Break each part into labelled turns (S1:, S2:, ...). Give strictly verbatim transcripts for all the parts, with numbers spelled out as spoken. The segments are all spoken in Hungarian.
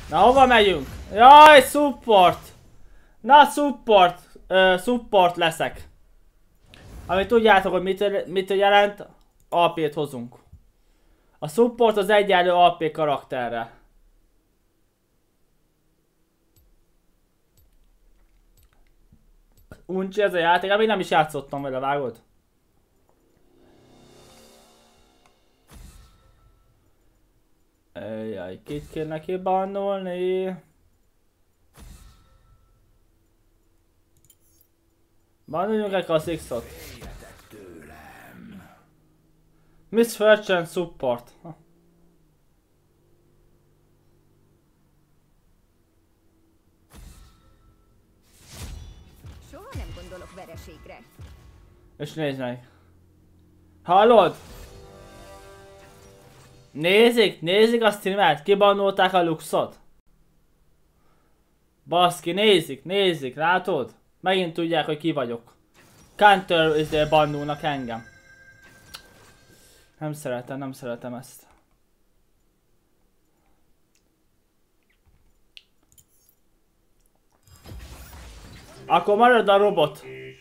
S1: Na hova megyünk? Jaj, support! Na support! Ö, support leszek. Amit tudjátok, hogy mit, mit jelent, á pét hozunk. A support az egyenlő á pé karakterre. Uncsi ez a játék, amíg nem is játszottam vele, vágod? Jaj, kit kéne kibannolni? Bannoljunk egy klasszixot. Miss Fortune Support. Ha.
S2: Soha nem gondolok vereségre.
S1: És nézd meg. Hallod? Nézik, nézik a streamet, kibannolták a Luxot. Baszki, nézik, nézik, látod? Megint tudják, hogy ki vagyok. Counter izé bannolnak engem. Nem szeretem, nem szeretem ezt. Akkor marad a robot.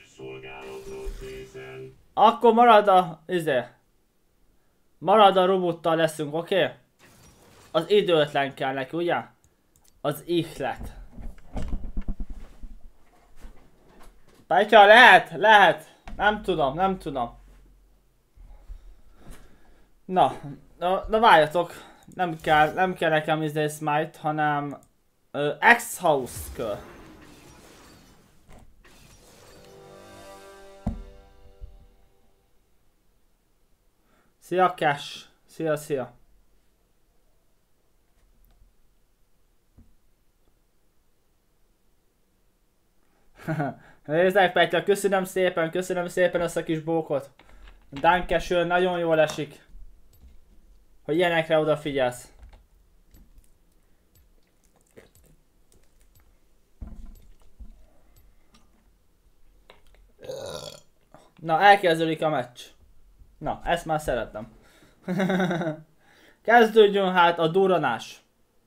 S1: Akkor marad a izé. Marad a robottal leszünk, oké? Okay? Az időtlen kell neki, ugye? Az ihlet. Pátya, lehet, lehet. Nem tudom, nem tudom. Na, na, na várjatok. Nem kell, nem kell nekem izé smite, hanem uh, X-House kell. Szia Cash! Szia, szia! Nézzek Petya, köszönöm szépen, köszönöm szépen ezt a kis bókot. Dankesön, nagyon jól esik. Hogy ilyenekre odafigyelsz. Na, elkezdődik a meccs. Na, ezt már szeretem. Kezdődjön hát a duranás.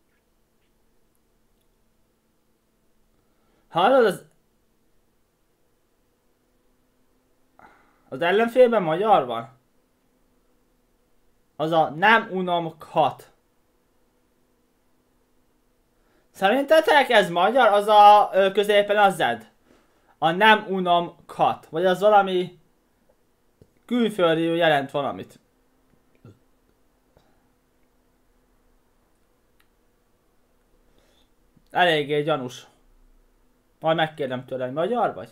S1: Hallod, az... Az ellenfélben magyar van? Az a nem unom hat. Szerintetek ez magyar? Az a ö, középen a Z. A nem unom kat. Vagy az valami külföldi jelent valamit. Eléggé gyanús. Majd megkérdem tőle, hogy magyar vagy?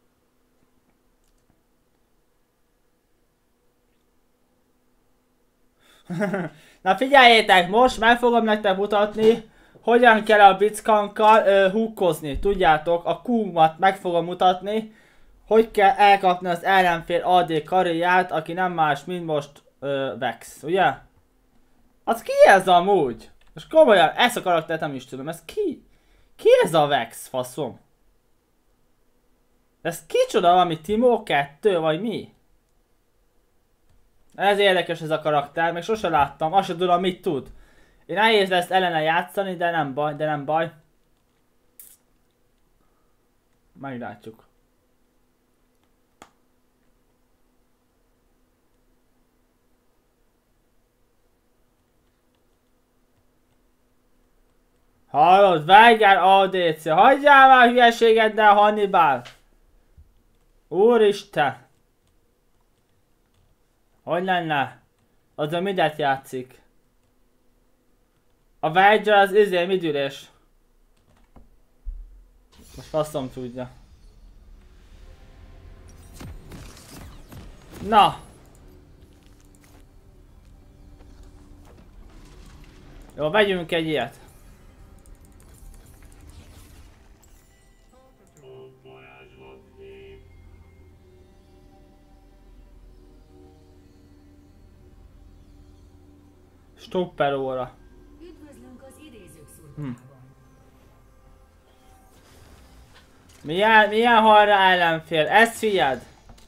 S1: Na figyeljétek, most meg fogom nektek mutatni, hogyan kell a Blitzcrankkal húkkozni. Tudjátok, a Q-mat meg fogom mutatni, hogy kell elkapni az ellenfél á dé karriát, aki nem más, mint most ö, Vex, ugye? Az ki ez amúgy? Most komolyan, ezt a karaktert nem is tudom, ez ki? Ki ez a Vex, faszom? Ez kicsoda valami Timo kettő, vagy mi? Ez érdekes ez a karakter, még sose láttam, azt sem tudom mit tud. Én nehéz lesz ellene játszani, de nem baj, de nem baj. Meglátjuk. Hallod, Veigar á dé cé, hagyjál már hülyeségeddel, Hannibal! Úristen! Hogy lenne? Az a midet játszik? A Veigar az izé midülés. Most faszom tudja. Na! Jó, vegyünk egy ilyet. Stopper óra.
S3: Üdvözlünk az idézők
S1: hm.
S3: szurkában.
S1: Milyen, milyen halra ellenfél? Ezt figyeld!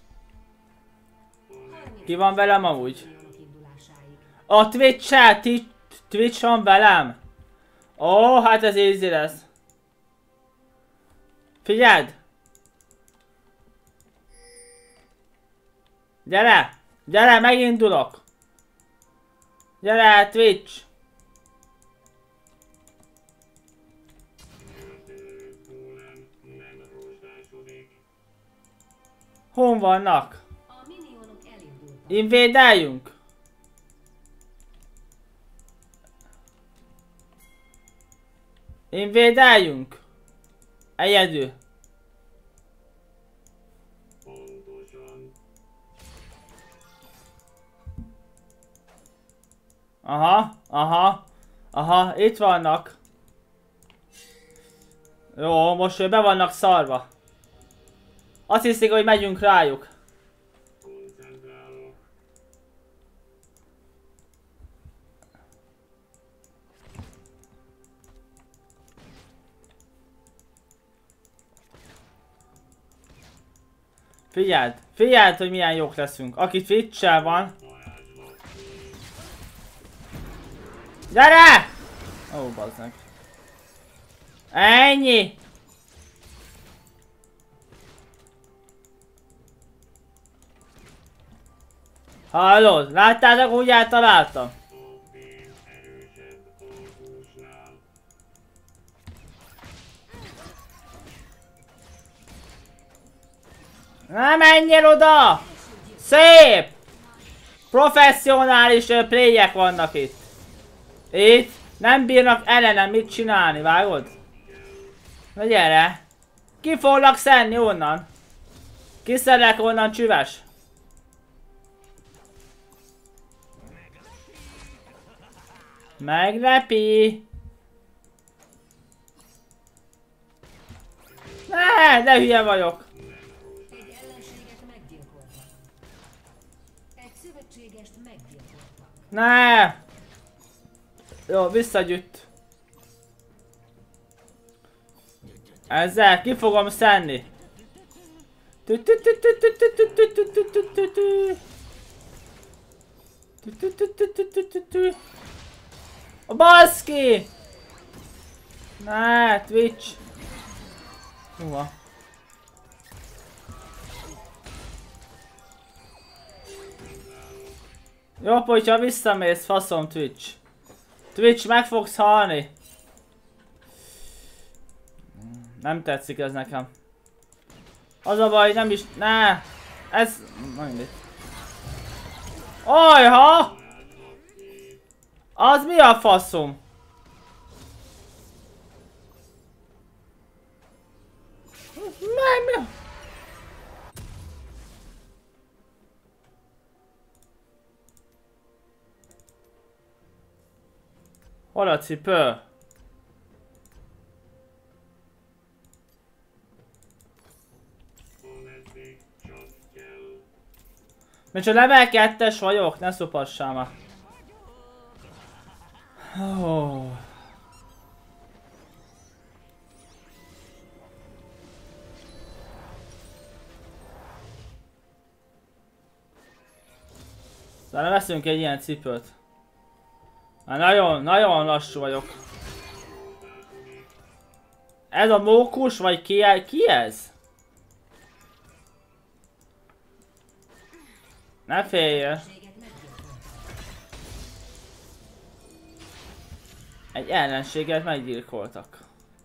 S1: Ki van velem amúgy? A Twitch-el, Twitch van velem? Ó, hát ez easy lesz. Figyeld! Gyere! Gyere, megindulok! Gyere, Twitch! Hon vannak?
S3: A minionok elindultak.
S1: Invédeljünk! Invédeljünk! Egyedül! Aha, aha, aha, itt vannak. Jó, most be vannak szarva. Azt hiszik, hogy megyünk rájuk. Figyeld, figyeld, hogy milyen jók leszünk. Aki Twitch-sel van. Gyere! Ó, oh, bazdmeg. Ennyi! Hallod? Láttátok, úgy eltaláltam? Nem menjél oda! Szép! Professzionális playek vannak itt. Itt nem bírnak ellenem mit csinálni, vágod? Na gyere! Ki foglak szenni onnan? Kiszedlek onnan csüves? Meglepi! Ne, de hülye vagyok!
S3: Egy ellenséget meggyilkoltak. Egy szövetségest meggyilkoltak.
S1: Ne! Jó, visszagyütt. Ezzel ki fogom szenni. A baszki! Ne, Twitch! Húha. Jobb, hogyha visszamész, faszom, Twitch. Twitch, meg fogsz halni. Nem tetszik ez nekem. Az a baj, nem is... Ne! Ez... Na mindegy. Ajha! Az mi a faszom? Nem, hol a cipő? Mert csak level kettes vagyok, ne szopassál már. Oh. Szóval veszünk egy ilyen cipőt. Már nagyon, nagyon lassú vagyok. Ez a mókus, vagy ki, ki ez? Ne félj! Egy ellenséget meggyilkoltak.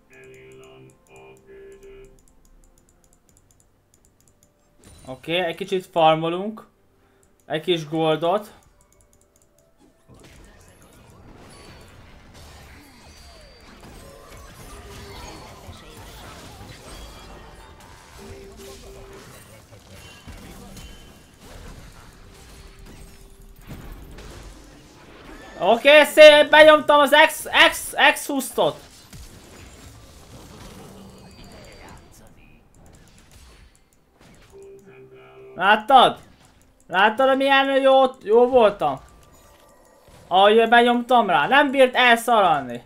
S1: Oké, okay, egy kicsit farmolunk. Egy kis goldot. Oké, okay, szép, benyomtam az X, X, X-hustot. Láttad? Láttad, milyen jó, jó voltam? Ahogy benyomtam rá, nem bírt elszaralni.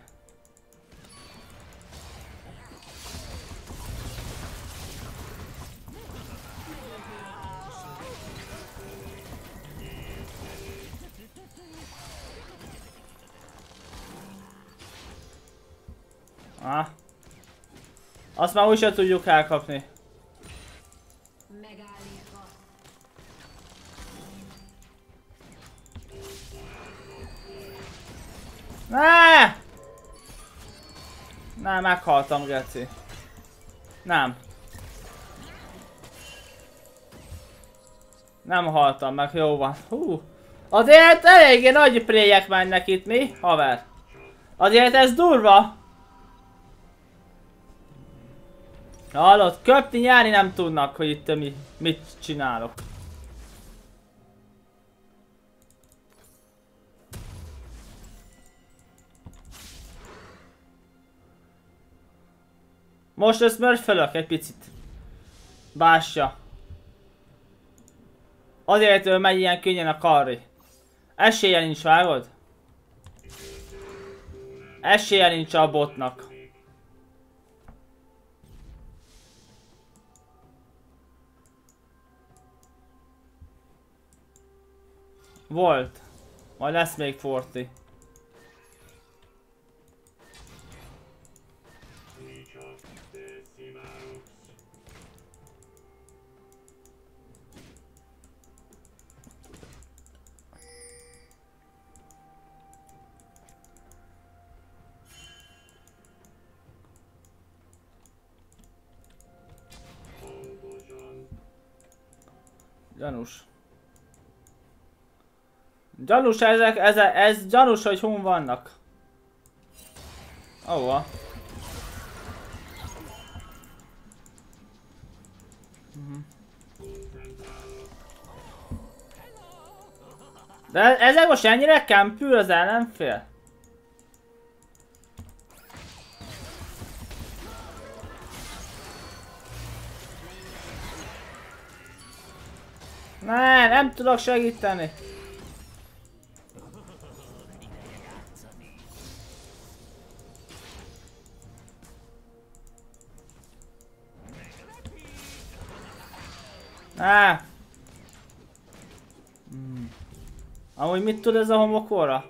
S1: Ah. Azt már úgyse tudjuk elkapni.
S3: Megállítva.
S1: Ne! Nem, meghaltam, geci. Nem. Nem haltam meg, jó van. Hú. Azért eléggé nagy playek mennek itt, mi? Haver. Azért ez durva. Hallod, köpni, nyerni nem tudnak, hogy itt mi, mit csinálok. Most összmörfölök egy picit. Básja. Azért ő megy ilyen könnyen a karri. Esélye nincs, vágod? Esélye nincs a botnak. Volt. Majd lesz még negyven. Gyanús. Gyanús ezek, ez, ez gyanús, hogy hun vannak. Ó, oh, de ezek most ennyire kempül az ellenfél? Ne, nem tudok segíteni. Ne. Hmm. Amúgy mit tud ez a homokóra?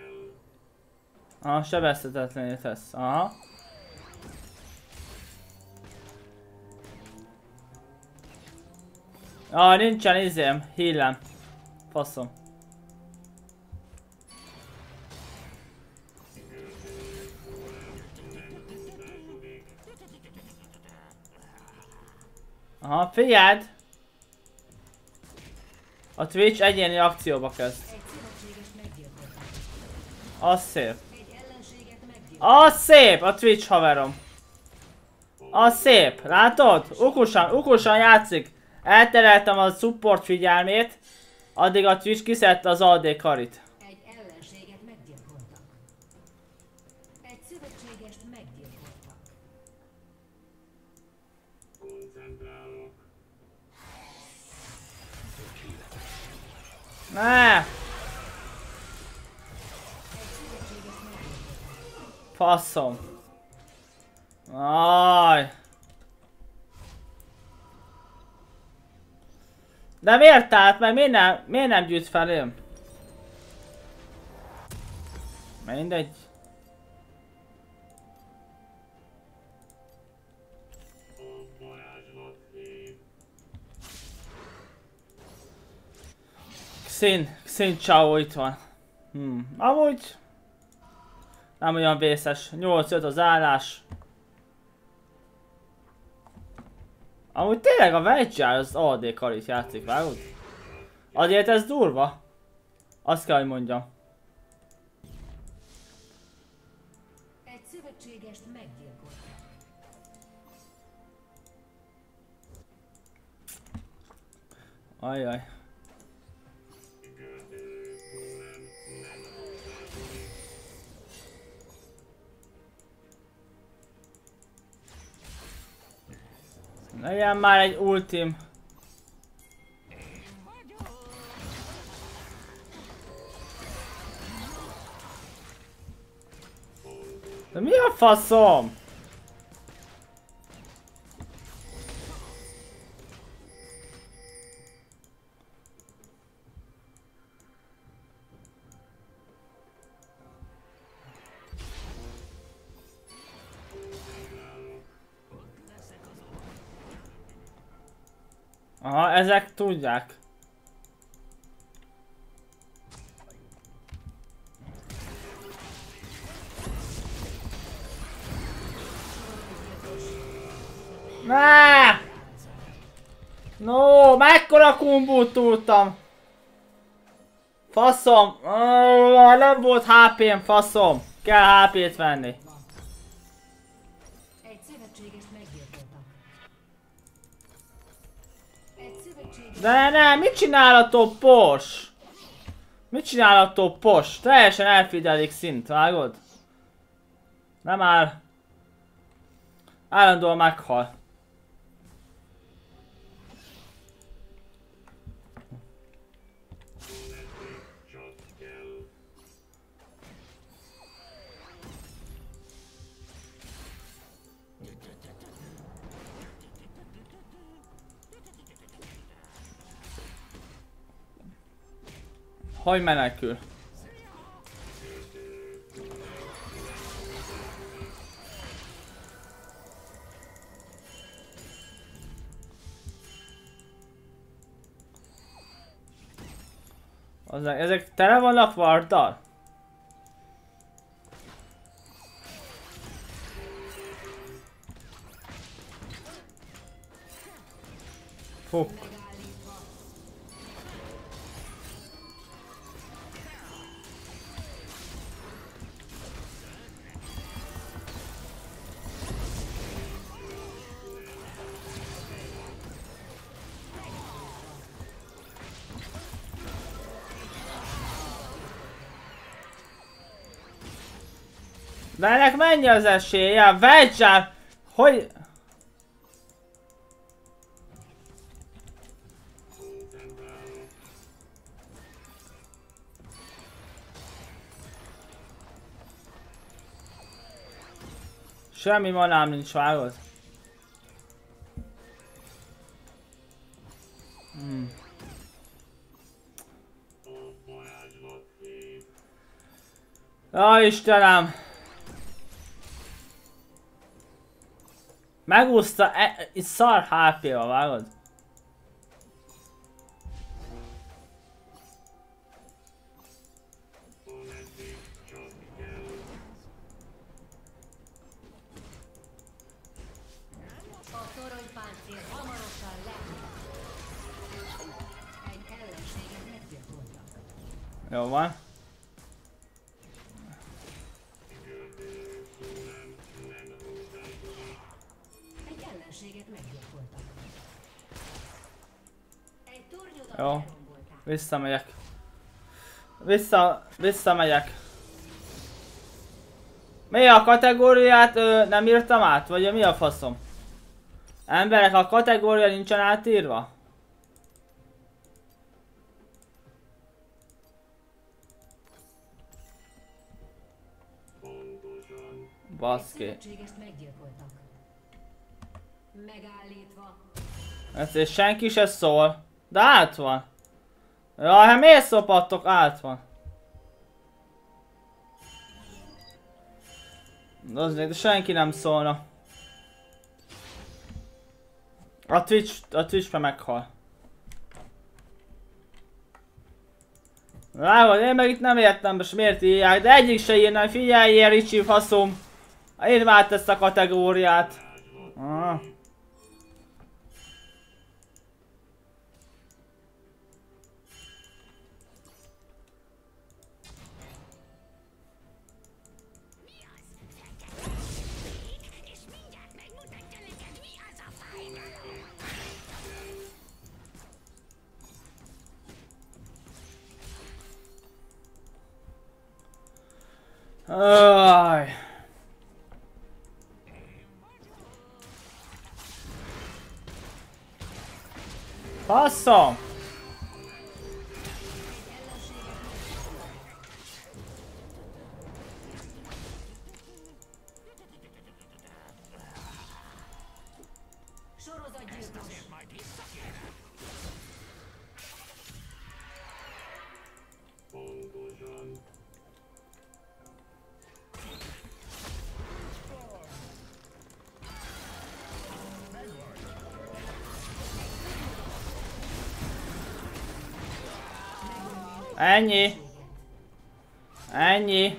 S1: Aha, sebezhetetlenül tesz. Aha. Ah, nincsen izém, hílem. Faszom. Aha, figyeld! A Twitch egyéni akcióba kezd. Az szép. Az szép, a Twitch haverom. Az szép, látod? Ukusan, ukusan játszik. Eltereltem a support figyelmét, addig a Twitch kiszedte az á dé karit.
S3: Egy ellenséget meggyilkoltak. Egy szövetségest meggyilkoltak.
S1: Ne! Faszom. Aj. De miért állt meg? Miért nem, miért nem gyűjt felém? Mindegy. Xin, Xin Chao itt van. Hmm. Amúgy nem olyan vészes. nyolc öt az állás. Amúgy tényleg a Veggial az á dé karit játszik, vágod? Azért ez durva. Azt kell, hogy mondjam.
S3: Egy szövetségest meggyilkoltak.
S1: Ajjaj. Legyen már egy ultim. De mi a faszom? Aha, ezek tudják. Ne! No, mekkora kumbót tudtam! Faszom! Oh, nem volt há pém, faszom! Kell há pét venni.
S3: Egy szövetségest meggyilkoltak. Egy szövetséges...
S1: De nem, mit csinálatok, Pors? Mit csinálatok, Pors? Teljesen elfidelik szint, vágod? Nem áll. Állandóan meghal. Hogy menekül? Azok, ezek tele vannak varddal? Fú. De ennek mennyi az esélye? Vegyel! Hogy... Semmi manám nincs, vágod? Hmm. Ja, Istenem! Megúszta, e, itt szar há pé-val, vágod?
S3: A toronypáncél hamarosan leáll. Egy ellenséget meggyilkoltak.
S1: Jó van.
S3: Egy ellenséget meggyilkoltak. Egy tornyodat
S1: Jó.
S3: elrombolták.
S1: Visszamegyek. Vissza, visszamegyek. Mi a kategóriát ö, nem írtam át? Vagy mi a faszom? Emberek, a kategória nincsen átírva? Baszki.
S3: Szövetségest meggyilkoltak. Megállítva.
S1: Ez és senki se szól. De át van. Jaj, hát miért szopadtok? Át van. De senki nem szólna. A Twitch, a Twitch-be meghal. Látod, én meg itt nem értem, most miért írják, de egyik se írnám, figyeljél Ricsi faszom. Én vált ezt a kategóriát. Ah. Aj. Faszom!
S3: Sorozatgyilkos.
S1: Ennyi. Ennyi.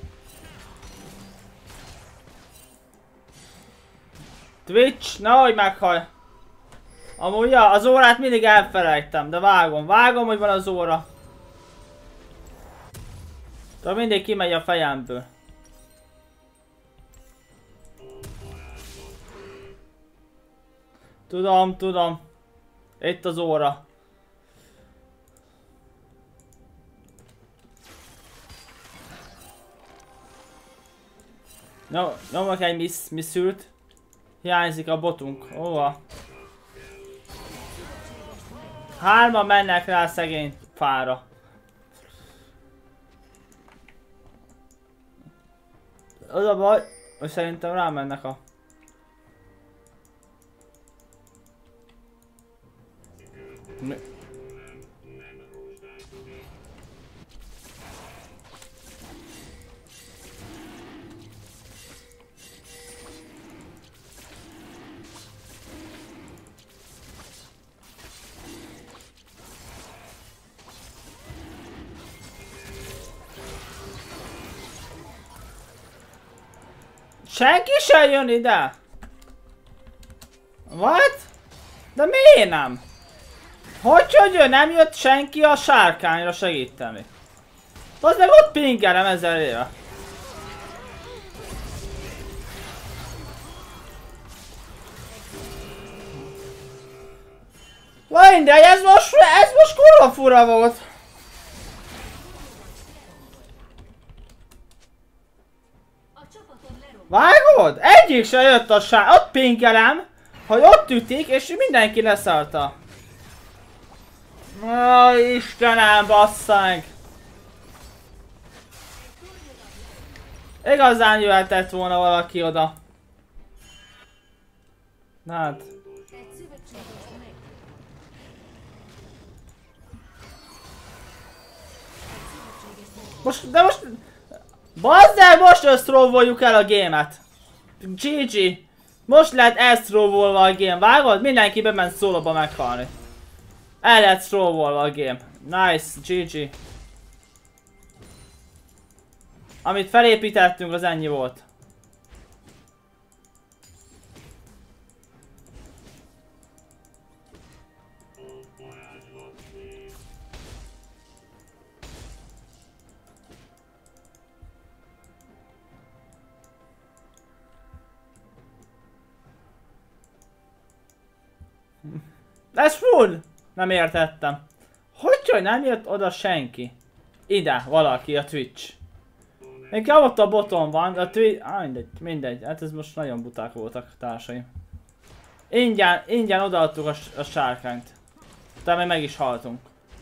S1: Twitch, nehogy meghaj. Amúgy ja, az órát mindig elfelejtem, de vágom. Vágom, hogy van az óra. De mindig kimegy a fejemből. Tudom, tudom. Itt az óra. No, nyomok egy miss, misszült. Hiányzik a botunk. Óva. Hárman mennek rá szegény fára. Az a baj, hogy szerintem rámennek a... Mi? Senki sem jön ide? What? De miért nem? Hogy hogy jön? Nem jött senki a sárkányra segíteni. Az meg ott pingelem ezer éve. Vaj, de ez most, ez most kurva fura volt. Vágod? Egyik se jött a sár... Ott pinkelem, hogy ott ütik, és mindenki leszállta. Ó, Istenem, basszánk! Igazán jöhetett volna valaki oda. Na hát. Most, de most... Bazd el, most összróvoljuk el a gémet. gé gé. Most lehet elszróvolva a game. Vágod? Mindenki bement szólóba meghalni. El lehet szróvolva a game. Nice, gé gé. Amit felépítettünk, az ennyi volt. Ez full! Nem értettem. Hogy hogy nem jött oda senki? Ide, valaki, a Twitch. Inkább ott a boton van, a Twitch... Ah, mindegy, mindegy. Hát ez most nagyon buták voltak, társaim. Ingyen, ingyen odaadtuk a, a sárkányt. Tehát mi meg is haltunk.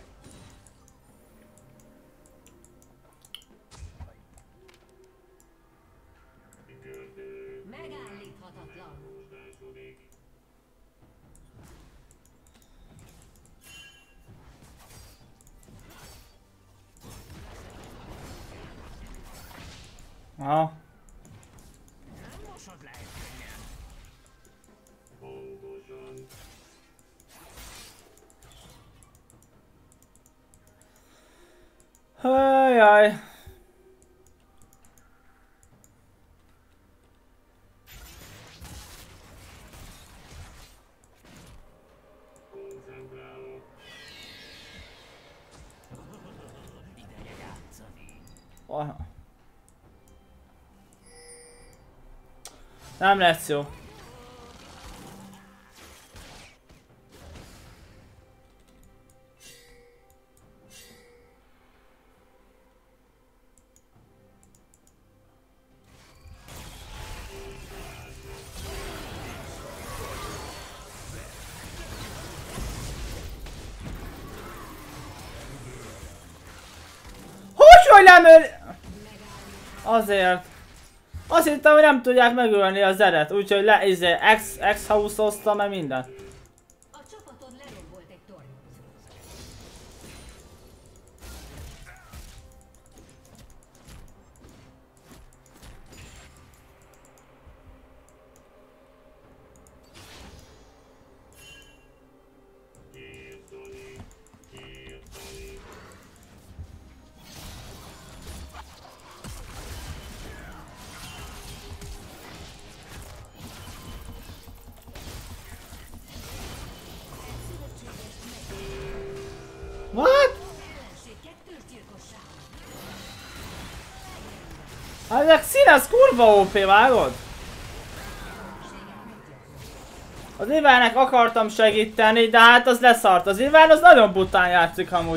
S1: Aha. Ajaj. Aha. Nem lesz jó. Hogy hogy nem öl... Azért. Azt hittem, hogy nem tudják megölni az eret, úgyhogy le, izé, ex, ex-house-oztam meg mindent.
S3: A csapatod lerombolt egy tornyot.
S1: Hát ezek színes kurva ó pé, vágod? Az Ivánnek akartam segíteni, de hát az leszart. Az Iván az nagyon bután játszik amúgy.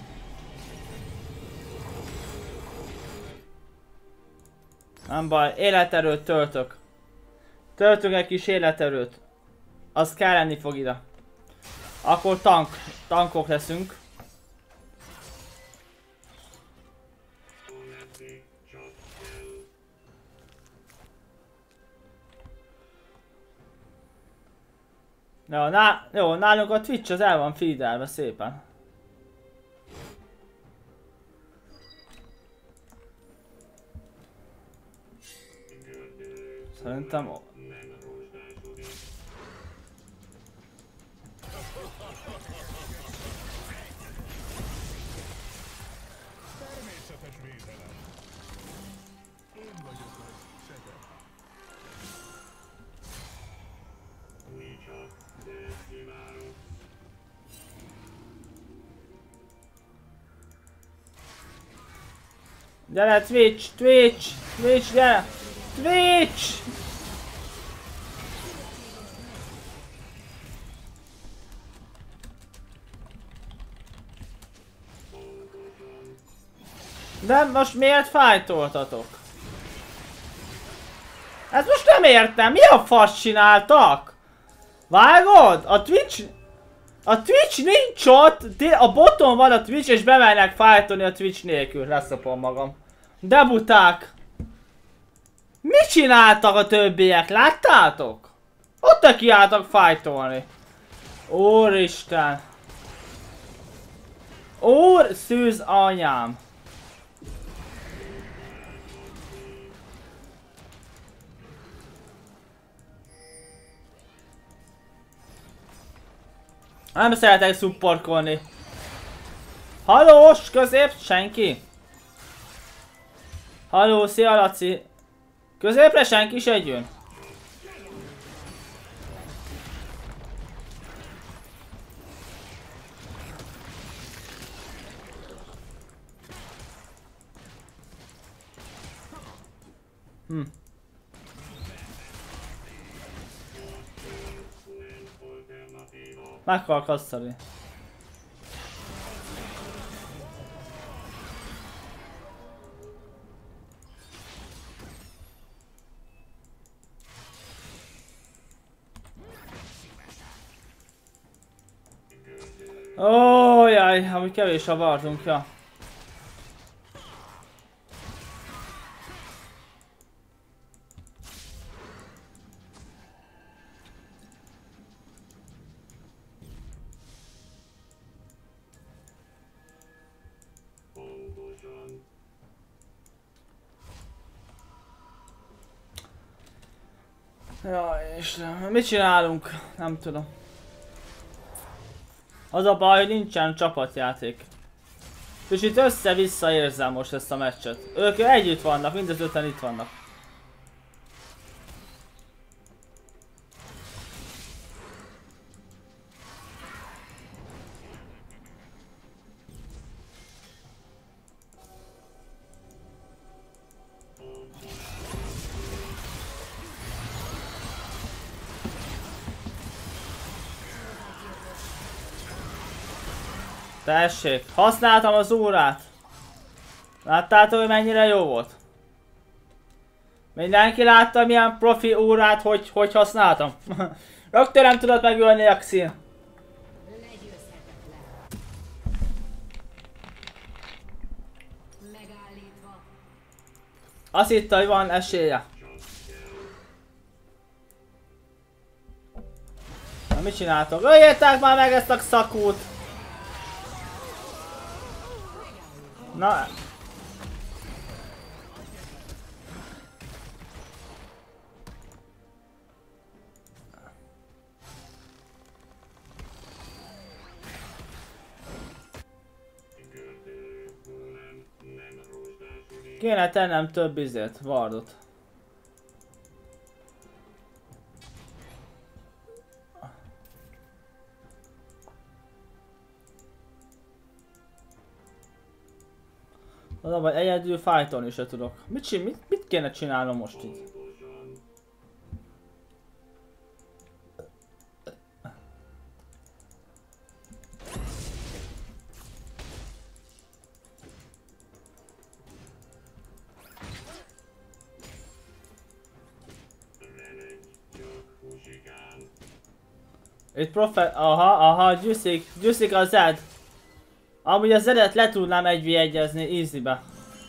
S1: Nem baj, életerőt töltök. Töltünk egy kis életerőt. Az kelleni fog ide. Akkor tank, tankok leszünk. Jó, ná jó, nálunk a Twitch az el van feedelve szépen. Szerintem... Gyere Twitch, Twitch, Twitch, gyere! Twitch! De most miért fájtoltatok? Ezt most nem értem, mi a fasz csináltak? Vágod? A Twitch... A Twitch nincs ott, a boton van a Twitch és bemennek fájtolni a Twitch nélkül, leszopom magam. De buták! Mit csináltak a többiek? Láttátok? Ott kiálltak fájtolni. Úristen! Úr szűz anyám! Nem szeretek szupporkolni. Hallós, közép, senki? Halló, szia Laci. Középre senki se jön. Hm. Meg kell kasszani. Ó, jaj, ami kevés a vardunk, ja. Jaj, Istenem, mit csinálunk? Nem tudom. Az a baj, hogy nincsen csapatjáték. És itt össze-vissza érzem most ezt a meccset. Ők együtt vannak, mind az öten itt vannak. Tessék, használtam az órát. Láttátok, hogy mennyire jó volt? Mindenki látta, milyen profi órát, hogy, hogy használtam? Rögtön nem tudott megölni a Xin. Azt hitte, hogy van esélye. Na, mit csináltok? Öljétek már meg ezt a szakút! Na. Kéne tennem több izét, vardot. Az a baj, egyedül fájtolni se tudok. Mit, csin mit, mit kéne csinálnom most így? Itt profet... Aha, aha, gyűszik, gyűszik a Zed. Amúgy a Zedet le tudnám egy vé egyezni easybe.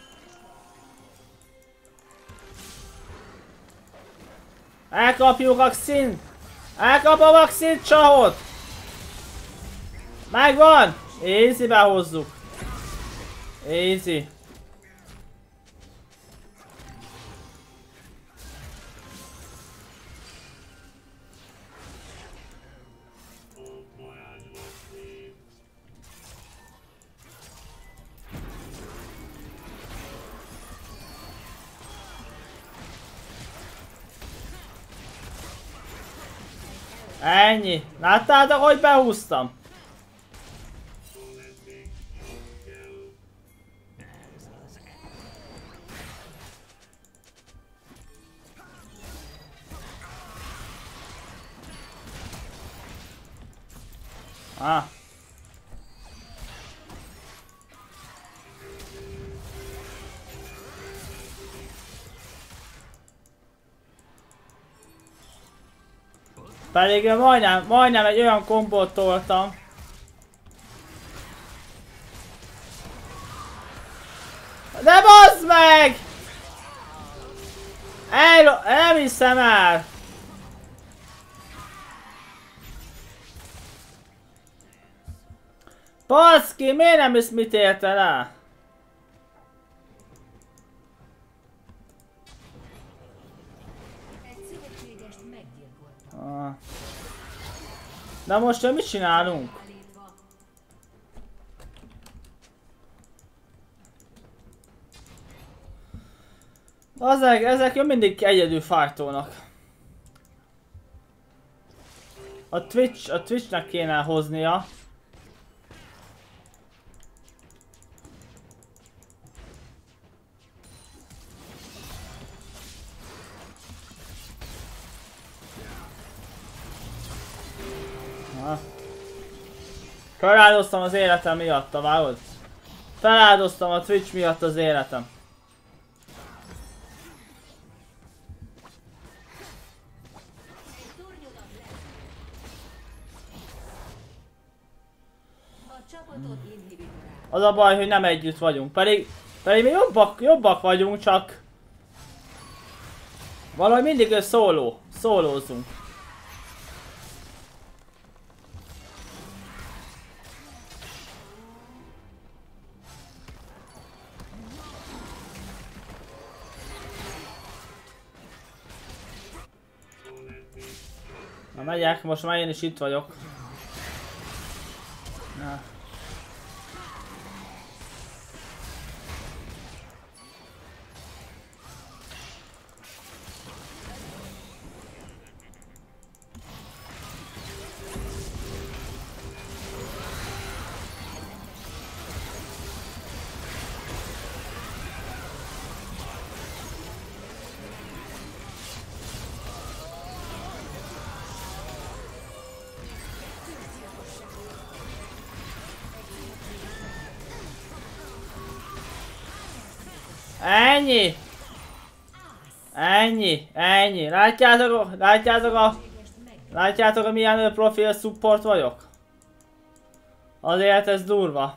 S1: Elkapjuk a Xin! Elkapom a Xin csahot! Megvan! Easybe hozzuk. Easy. Ennyi. Láttátok, hogy behúztam? Ah. Pedig majdnem, majdnem egy olyan kombót toltam. De bazd meg! El, nem hiszem el! Baszki, miért nem hisz mit érte rá? Ah. Na most mit csinálunk? Ezek, ezek jó mindig egyedül fájtónak. A Twitch, a Twitchnek kéne hoznia. Feláldoztam az életem miatt, vágod? Feláldoztam a Twitch miatt az életem. Az a baj, hogy nem együtt vagyunk, pedig, pedig mi jobbak, jobbak vagyunk, csak valahogy mindig ő szóló, szólózunk. Na megyek, most már én is itt vagyok. Na. Ennyi! Ennyi! Ennyi! Látjátok, látjátok a... Látjátok a milyen profil support vagyok? Azért ez durva.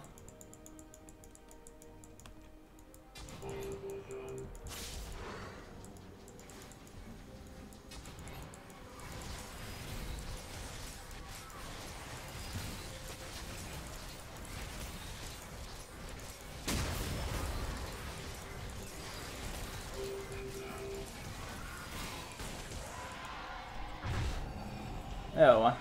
S1: Jó van.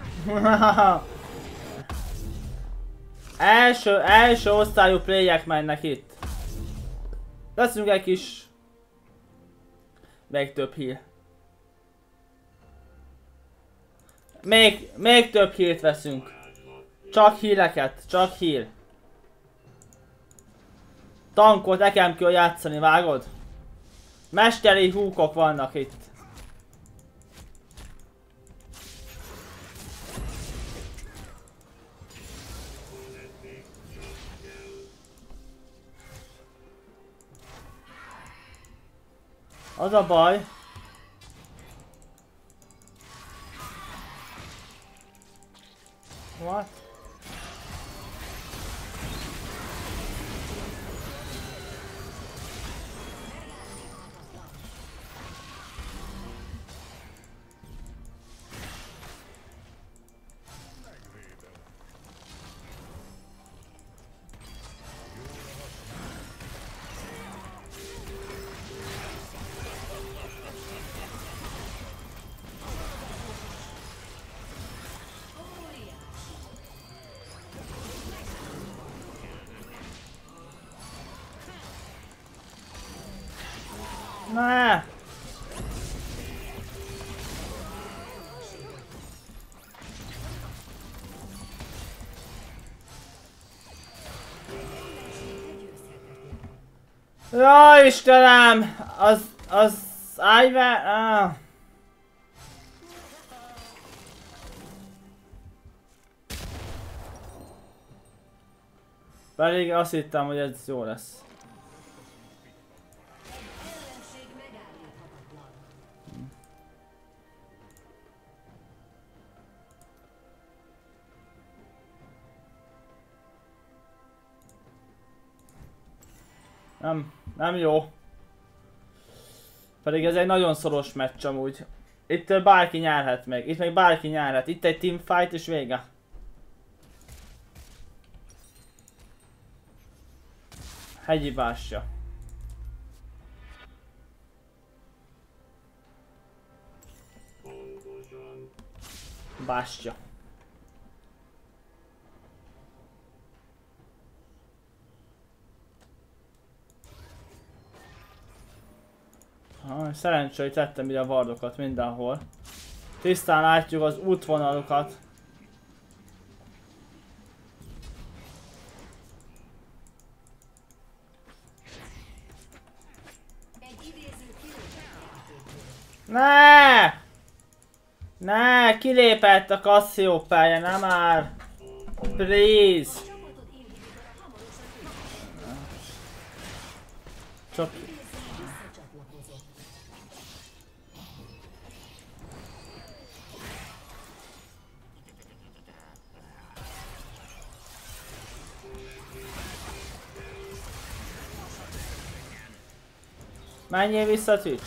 S1: első, első osztályú playek mennek itt. Veszünk egy kis... Még több heal. Még, még több healt veszünk. Csak healeket, csak heal. tankot nekem kell játszani, vágod? Mesteri húkok vannak itt. Az a baj. What? Ne! Ja, Istenem! Az... az... Ájve... Ah. Pedig azt hittem, hogy ez jó lesz. Nem, nem jó. Pedig ez egy nagyon szoros meccs amúgy. Itt bárki nyerhet meg, itt meg bárki nyerhet. Itt egy teamfight és vége. Hegyi bástya. Bástya. Ah, szerencsé, hogy tettem ide a vardokat mindenhol. Tisztán látjuk az útvonalukat. Ne! Ne! Kilépett a Cassiopeia, nem már! Please! Csak... Menjél vissza, Twitch!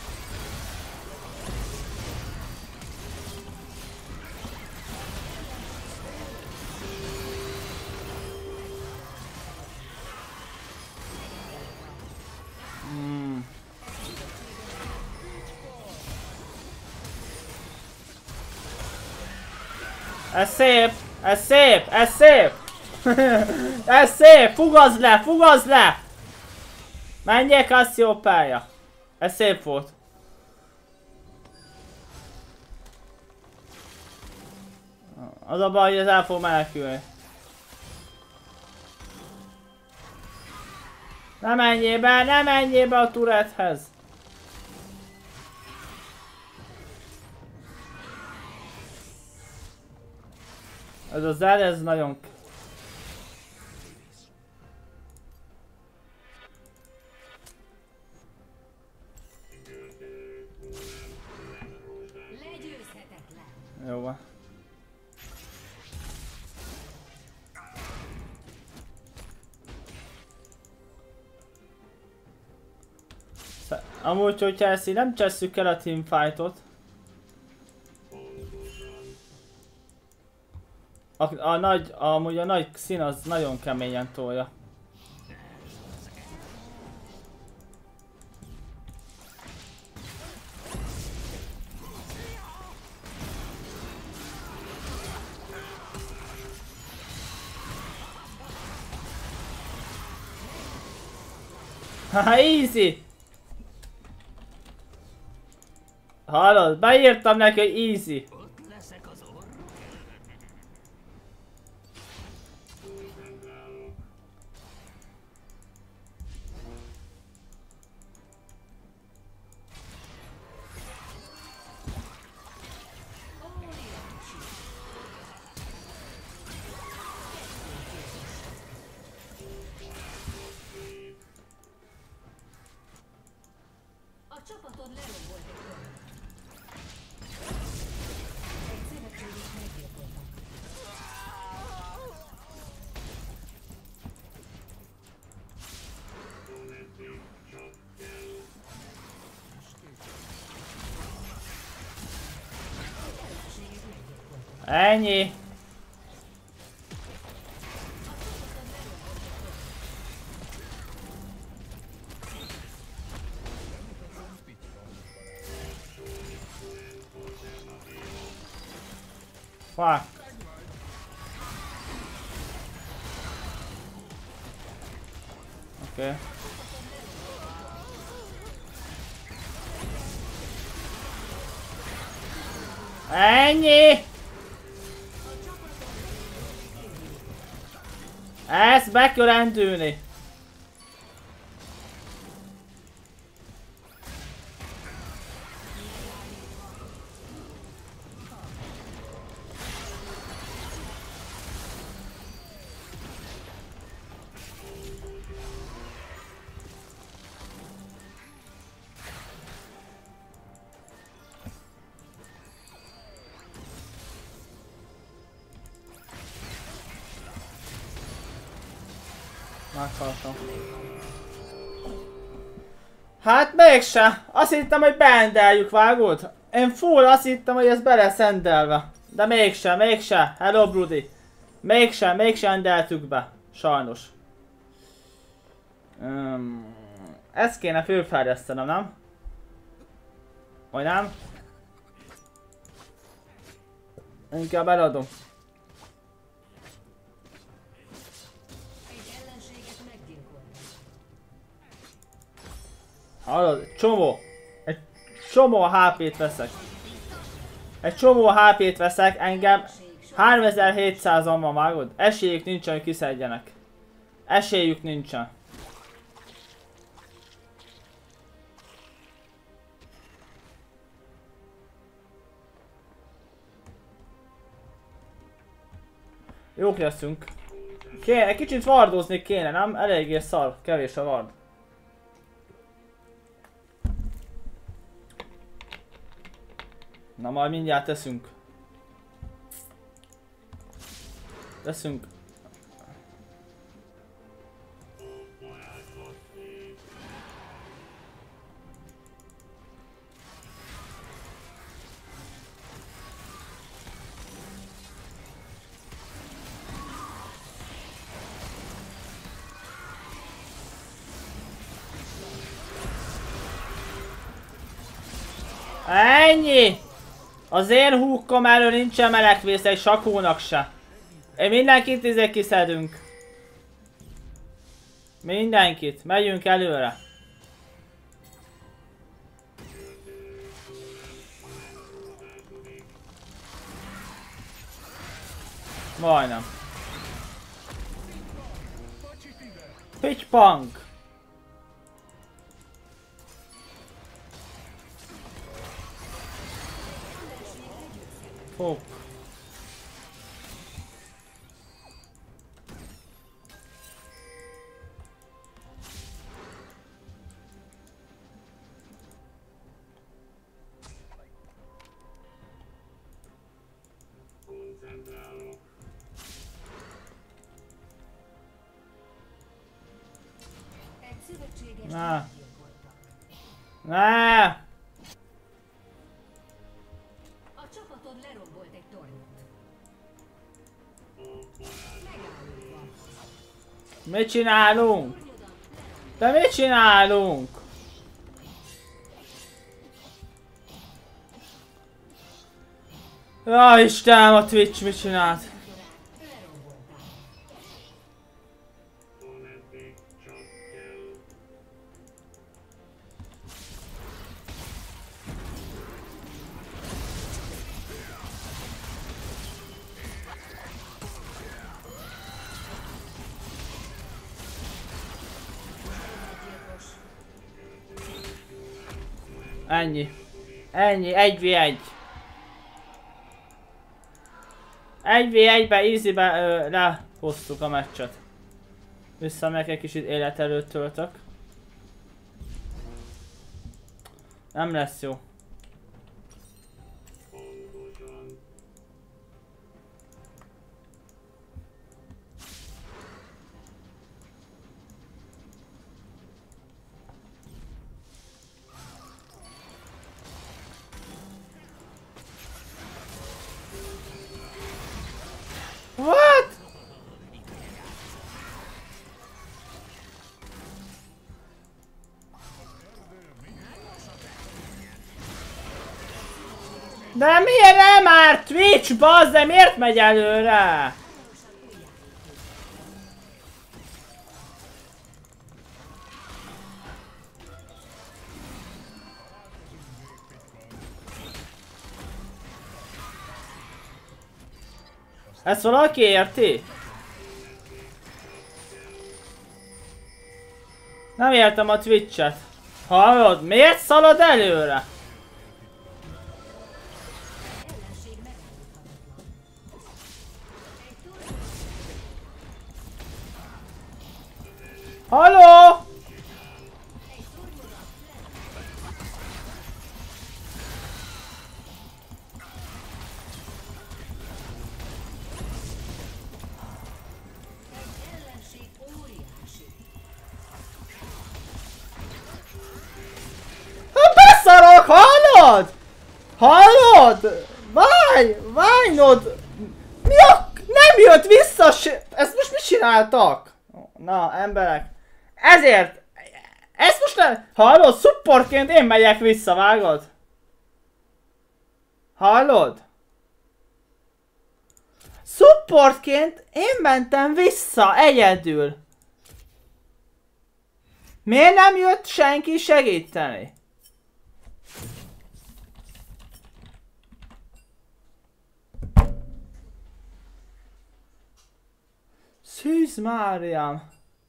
S1: Hmm. Ez szép! Ez szép! Ez szép! Ez szép! Fugazd le! Fugazd le! Menjél, Cassiopeia! Ez szép volt. Az a baj, hogy ez el fog menekülni. Ne menjél be, ne menjél be a turrethez! Ez az el, ez nagyon... Jó van. Amúgy, hogyha ezt így nem csesszük el a teamfightot. A, a nagy, amúgy a nagy szín az nagyon keményen tolja. Haha, easy! Hallod, beírtam neki, hogy easy.
S3: A csapatod lerombolt egy tornyot. Egy szövetségét meggyilkoltak.
S1: Ennyi. Fuck. Okay. Ennyi! Ezt be kell rendülni. Meghaltam. Hát mégse! Azt hittem, hogy berendeljük, vágod? Én full azt hittem, hogy ez be lesz rendelve. De mégse, mégse. Hello, Brudi. Mégse, mégse rendeltük be. Sajnos. Um, ezt kéne fölfejlesztenem, nem? Vagy nem? Inkább eladom. Hallod? Csomó. Egy csomó há pét veszek. Egy csomó há pét veszek, engem háromezer-hétszázan van, vágod? Esélyük nincsen, hogy kiszedjenek. Esélyük nincsen. Jók leszünk. Kéne, egy kicsit vardozni kéne, nem? Eléggé szar, kevés a vard. Na majd mindjárt teszünk. Teszünk. Ennyi! Az én húkkom elől nincsen melekvész egy sakónak se. Én mindenkit izé kiszedünk. Mindenkit. Megyünk előre. Majdnem. Pitchpunk. Fog. Na. Na.
S3: A csapatod lerombolt egy tornyot.
S1: Mit csinálunk? De mit csinálunk? Ja, Istenem, a Twitch mit csinált? Ennyi. Ennyi, egy vé egy. egy vé egybe easybe ö, lehoztuk a meccset. Visszamegyek, egy kicsit életerőt töltök. Nem lesz jó. What? De miért nem már Twitch, bazd, de miért megy előre? Ezt valaki érti? Nem értem a Twitch-et. Hallod? Miért szalad előre? Halló? Beszarok, hallod? Hallod? Várj, várjnod! Mi a... Nem jött vissza se... Ezt most mit csináltak? Na, emberek. Ezért... Ezt most nem... Hallod? Supportként én megyek vissza, vágod? Hallod? Supportként én mentem vissza egyedül. Miért nem jött senki segíteni? Szűz Máriám.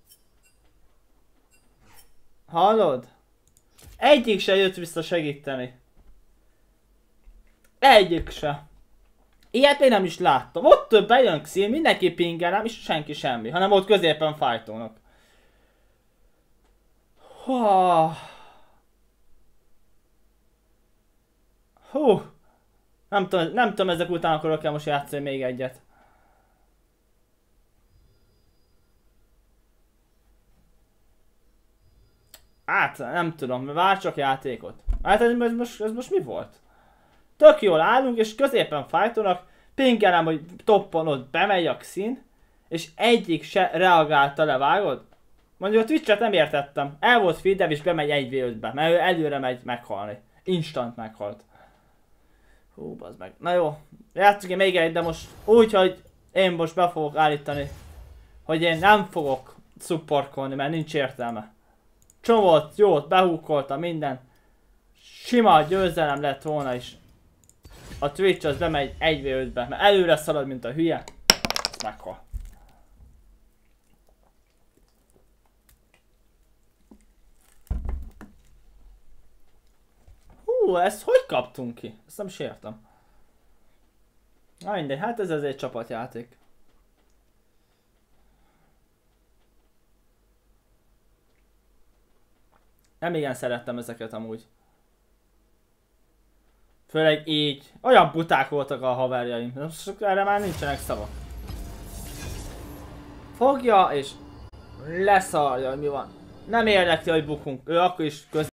S1: Hallod? Egyik se jött vissza segíteni. Egyik se. Ilyet még nem is láttam. Ott több bejön Xin, mindenki pingelem, és senki semmi. Hanem ott középen fájtónak. Hú. Hú. Nem tudom, nem tudom ezek után akarok-e most játszani még egyet. Hát, nem tudom, várj csak játékot. Hát ez, ez, most, ez most mi volt? Tök jól állunk, és középen fájtónak, pingelem, hogy toppon ott bemegy a Xin, és egyik se reagálta le, vágod? Mondjuk a Twitch-et nem értettem. El volt feed és bemegy egy vé ötbe, mert ő előre megy meghalni. Instant meghalt. Hú, bazd meg. Na jó, játszunk én még egy, de most úgy, hogy én most be fogok állítani, hogy én nem fogok supportkolni, mert nincs értelme. Csomót, jót, behúkolta minden. Sima győzelem lett volna is. A Twitch az bemegy egy vé ötbe, mert előre szalad, mint a hülye. Ezt meghal. Hú, ezt hogy kaptunk ki? Ezt nem is értem. Na mindegy, hát ez egy csapatjáték. Nem igen szerettem ezeket amúgy. Főleg így. Olyan buták voltak a haverjaim. Erre már nincsenek szavak. Fogja és leszarja, hogy mi van. Nem érdekli, hogy bukunk. Ő akkor is köz